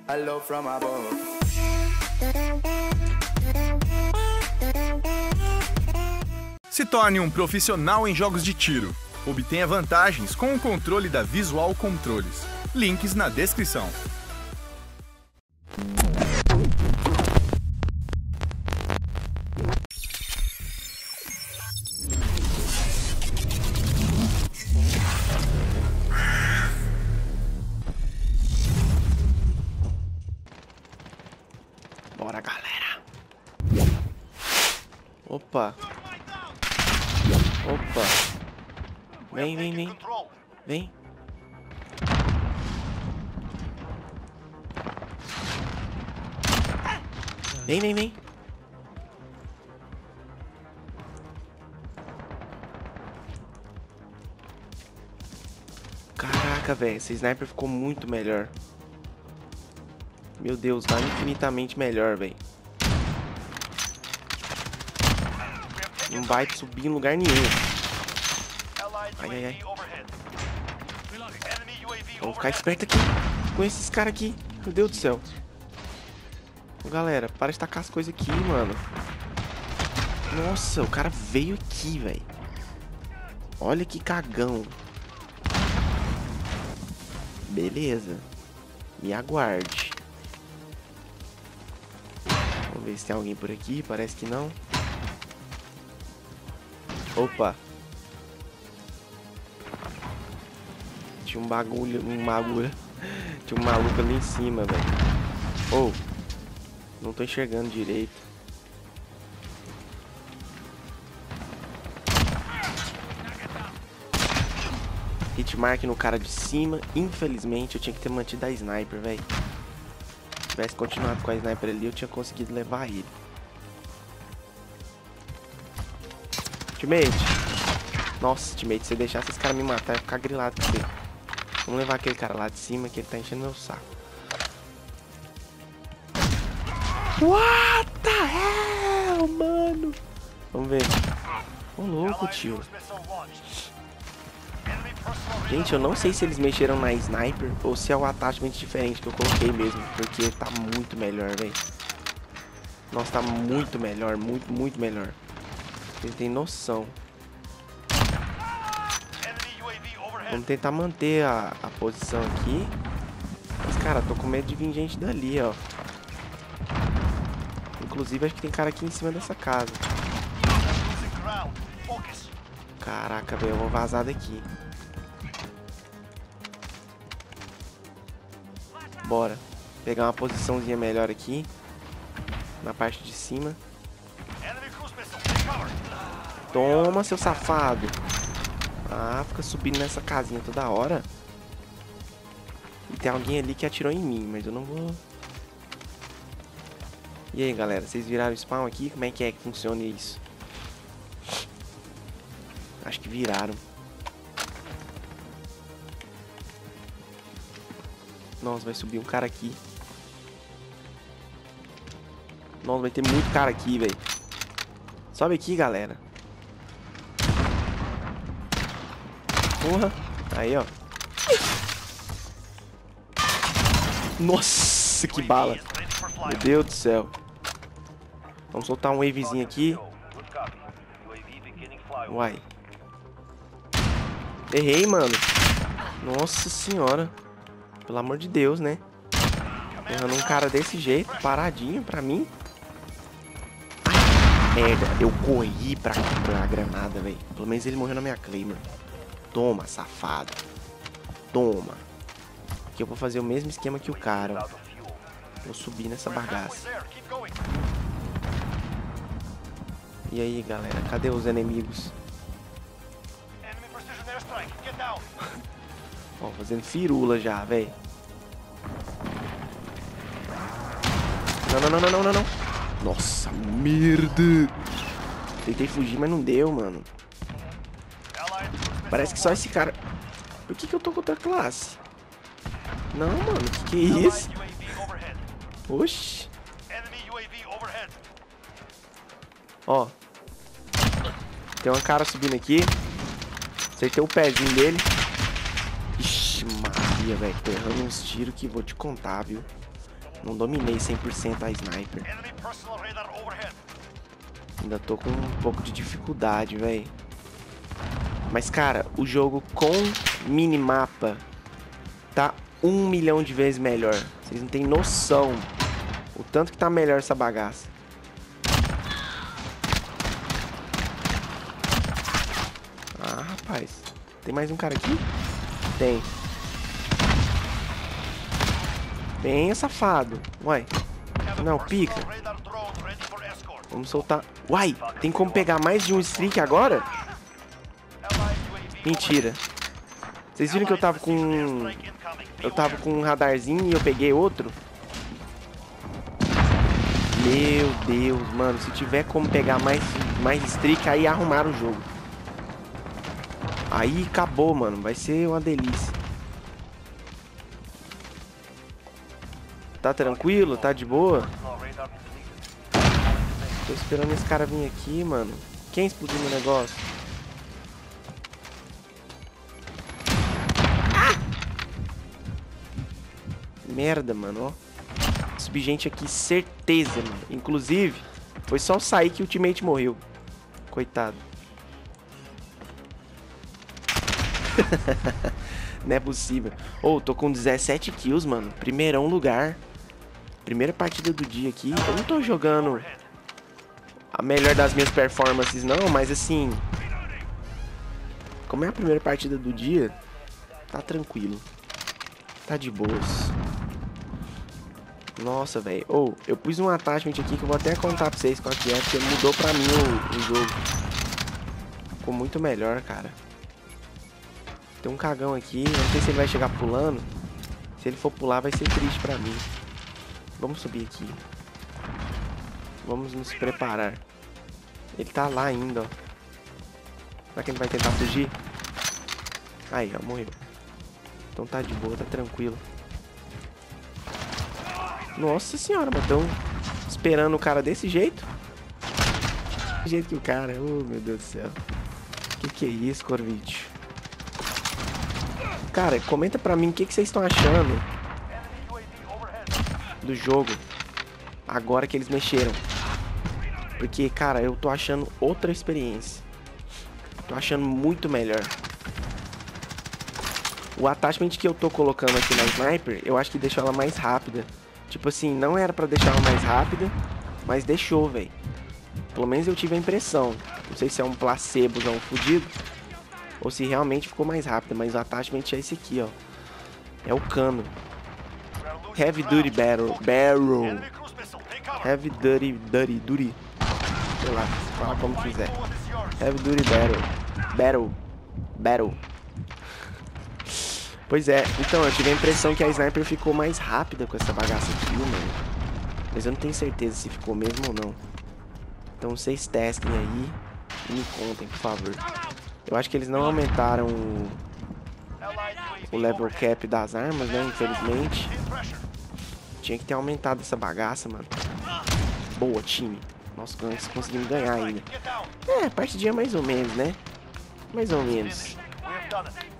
Hello from above. Se torne um profissional em jogos de tiro. Obtenha vantagens com o controle da Visual Controles. Links na descrição. Bora, galera. Opa. Opa. Vem, vem, vem. Vem. Vem, vem, vem. Caraca, velho. Esse sniper ficou muito melhor. Meu Deus, tá infinitamente melhor, velho. Não vai subir em lugar nenhum. Ai, ai, ai. Vamos ficar esperto aqui com esses caras aqui. Meu Deus do céu. Ô, galera, para de tacar as coisas aqui, mano. Nossa, o cara veio aqui, velho. Olha que cagão. Beleza. Me aguarde. Vamos ver se tem alguém por aqui. Parece que não. Opa. Tinha um bagulho. Tinha um maluco ali em cima, velho. Oh. Não tô enxergando direito. Hitmark no cara de cima. Infelizmente eu tinha que ter mantido a sniper, velho. Se tivesse continuado com a sniper ali, eu tinha conseguido levar ele. Teammate. Nossa, teammate, se você deixar esses caras me matar, eu vou ficar grilado com você. Vamos levar aquele cara lá de cima que ele tá enchendo meu saco. What the hell, mano? Vamos ver. Ô, louco, tio. Gente, eu não sei se eles mexeram na sniper ou se é o attachment diferente que eu coloquei mesmo. Porque tá muito melhor, velho. Nossa, tá muito melhor. Muito, muito melhor. Vocês têm noção. Vamos tentar manter a posição aqui. Mas, cara, tô com medo de vir gente dali, ó. Inclusive, acho que tem cara aqui em cima dessa casa. Caraca, velho, eu vou vazar daqui. Bora. Pegar uma posiçãozinha melhor aqui. Na parte de cima. Toma, seu safado. Ah, fica subindo nessa casinha toda hora. E tem alguém ali que atirou em mim, mas eu não vou... E aí, galera, vocês viraram o spawn aqui? Como é que funciona isso? Acho que viraram. Nossa, vai subir um cara aqui. Nossa, vai ter muito cara aqui, velho. Sobe aqui, galera. Porra. Aí, ó. Nossa, que bala. Meu Deus do céu. Vamos soltar um wavezinho aqui. Uai. Errei, mano. Nossa senhora. Pelo amor de Deus, né? Errando um cara desse jeito, paradinho pra mim. Ai, merda. Eu corri pra a granada, velho. Pelo menos ele morreu na minha Claymore. Toma, safado. Toma. Aqui eu vou fazer o mesmo esquema que o cara, ó. Vou subir nessa bagaça. E aí, galera? Cadê os inimigos? Ó, fazendo firula já, velho. Não. Nossa, merda. Tentei fugir, mas não deu, mano. Parece que só esse cara... Por que eu tô com outra classe? Não, mano. Que é isso? Oxi. Ó. Tem um cara subindo aqui. Acertei o pezinho dele. Ixi, Maria, velho. Tô errando uns tiros que vou te contar, viu? Não dominei 100% a sniper. Ainda tô com um pouco de dificuldade, velho. Mas, cara, o jogo com minimapa tá 1 milhão de vezes melhor. Vocês não tem noção o tanto que tá melhor essa bagaça. Ah, rapaz. Tem mais um cara aqui? Tem. Bem, safado. Uai. Não, pica. Vamos soltar. Uai, tem como pegar mais de um streak agora? Mentira. Vocês viram que eu tava com... Eu tava com um radarzinho e eu peguei outro? Meu Deus, mano. Se tiver como pegar mais streak, aí arrumaram o jogo. Aí acabou, mano. Vai ser uma delícia. Tá tranquilo? Tá de boa? Tô esperando esse cara vir aqui, mano. Quem explodiu meu negócio? Ah! Merda, mano, ó. Subi gente aqui, certeza, mano. Inclusive, foi só sair que o ultimate morreu. Coitado. Não é possível. Ô, tô com 17 kills, mano. Primeirão lugar. Primeira partida do dia aqui. Eu não tô jogando a melhor das minhas performances, não. Mas assim, como é a primeira partida do dia, tá tranquilo. Tá de boas. Nossa, velho. Ô, eu pus um attachment aqui que eu vou até contar pra vocês qual que é. Porque mudou pra mim o jogo. Ficou muito melhor, cara. Tem um cagão aqui, não sei se ele vai chegar pulando. Se ele for pular vai ser triste pra mim. Vamos subir aqui. Vamos nos preparar. Ele tá lá ainda, ó. Será que ele vai tentar fugir? Aí, ó, morreu. Então tá de boa, tá tranquilo. Nossa senhora, mas tão esperando o cara desse jeito? Do jeito que o cara... Oh, meu Deus do céu. Que é isso, Corvite? Cara, comenta pra mim o que vocês estão achando do jogo agora que eles mexeram. Porque, cara, eu tô achando outra experiência. Tô achando muito melhor. O attachment que eu tô colocando aqui na sniper, eu acho que deixou ela mais rápida. Tipo assim, não era pra deixar ela mais rápida, mas deixou, velho. Pelo menos eu tive a impressão. Não sei se é um placebo, já um fudido, ou se realmente ficou mais rápido, mas o attachment é esse aqui, ó. É o cano. Heavy Duty Barrel. Heavy Duty. Sei lá, fala como quiser. Heavy Duty Barrel. Pois é, então eu tive a impressão que a sniper ficou mais rápida com essa bagaça aqui, mano. Mas eu não tenho certeza se ficou mesmo ou não. Então vocês testem aí e me contem, por favor. Eu acho que eles não aumentaram o level cap das armas, né? Infelizmente. Tinha que ter aumentado essa bagaça, mano. Boa, time. Nossa, conseguimos ganhar ainda. É, partidinha mais ou menos, né? Mais ou menos.